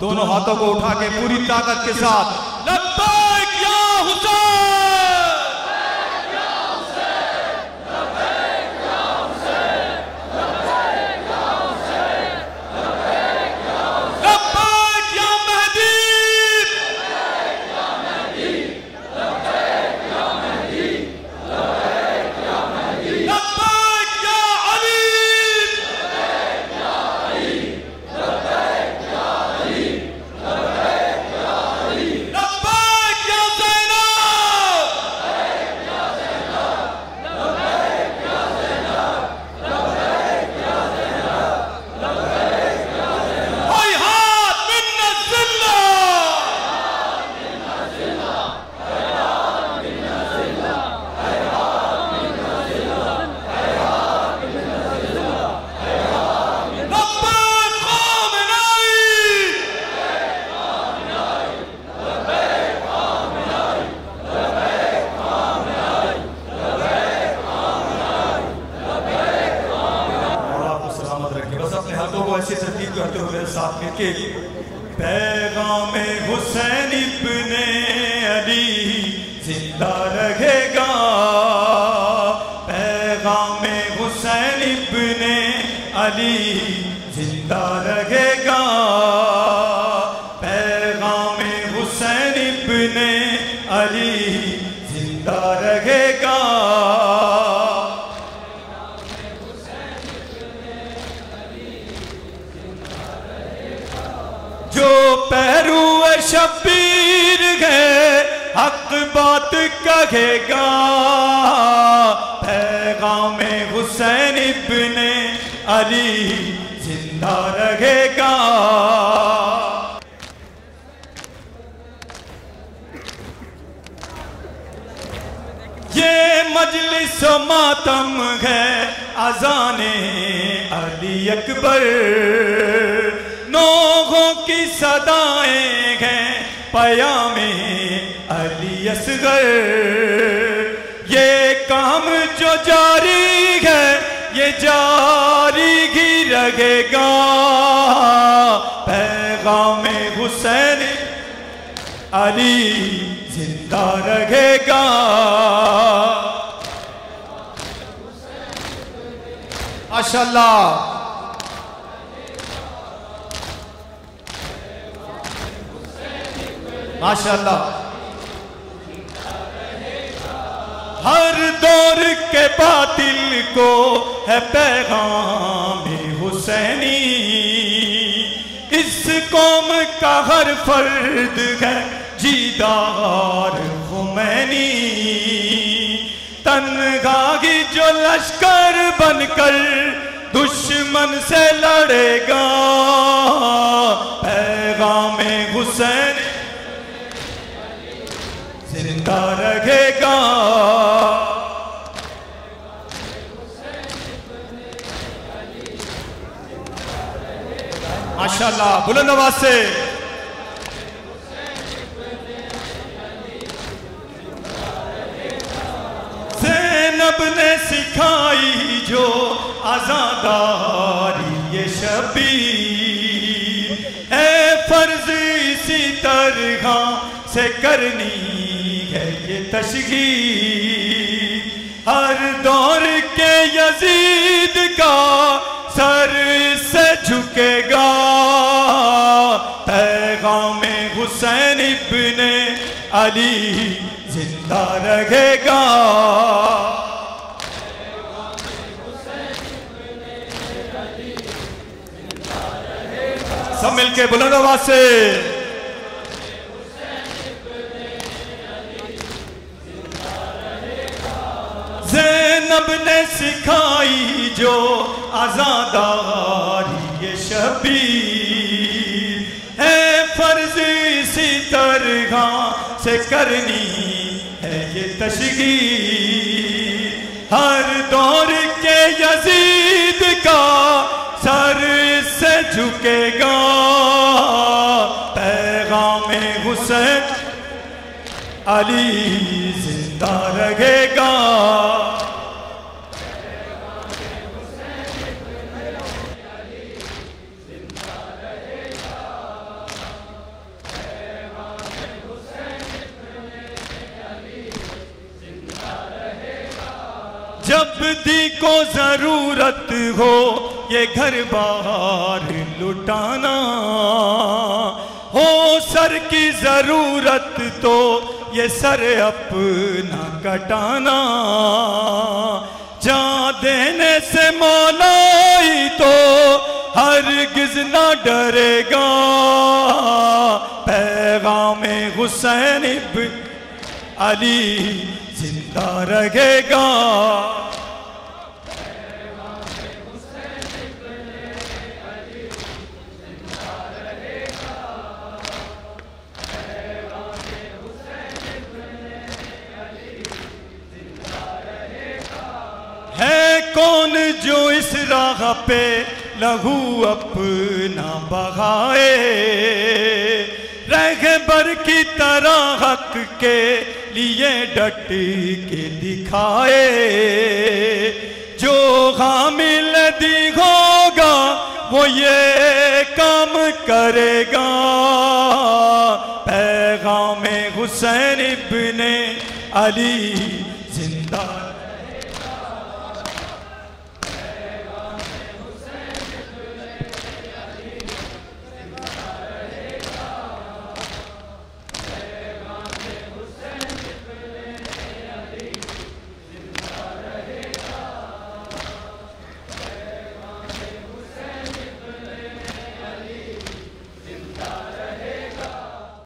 दोनों हाथों को उठा के पूरी ताकत के साथ लब्बैक या हुसैन। पैगाम हुसैन इब्ने अली जिंदा रहेगा, पैगाम हुसैन इब्ने अली जिंदा रहेगा, पैगाम हुसैन इब्ने अली जिंदा रहेगा। जो पहरू शबीर है हक बात कहेगा, पैगाम हुसैन इब्ने अली जिंदा रहेगा। ये मजलिस मातम है अज़ाने अली अकबर, नौहों की सदाएं हैं पयामे अली असगर। ये काम जो जारी है ये जारी ही रहेगा, पैगाम हुसैन अली जिंदा रहेगा। माशाअल्लाह, माशाअल्लाह। हर दौर के बातिल को है पैगाम हुसैनी, इस कौम का हर फर्द है जीदार खुमैनी। तन्हाई जो लश्कर बनकर दुश्मन से लड़ेगा, पैगाम हुसैन जिंदा रहेगा। माशाअल्लाह, बुलंद आवाज से ज़ैनब ने सिखाई जो आज़ादारी ये शबीर है, फर्ज इसी तरह से करनी है ये तशहीर। हर दौर के यजीद का सर से झुकेगा, पैगाम हुसैन इब्ने अली जिंदा रहेगा। सब मिलके बुलंद आवाज से ज़ैनब ने सिखाई जो आज़ादारी ये शबीर है, फर्ज इसी तरह से करनी है ये तशहीर। हर दौर के यजीद का सर से झुकेगा, पैगाम हुसैन अली जिंदा रहेगा। जब दी को जरूरत हो ये घर बार लुटाना, हो सर की जरूरत तो ये सर अपना कटाना। जा देने से मौला ही तो हरगिज ना डरेगा, पैगामे हुसैन इब्न अली जिंदा रहेगा। है कौन जो इस राह पे लहू अपना बहाए, रहबर की तरह हक के लिए डट के दिखाए। जो हामिल दी होगा वो ये काम करेगा, पैगामे हुसैन इब्ने अली जिंदा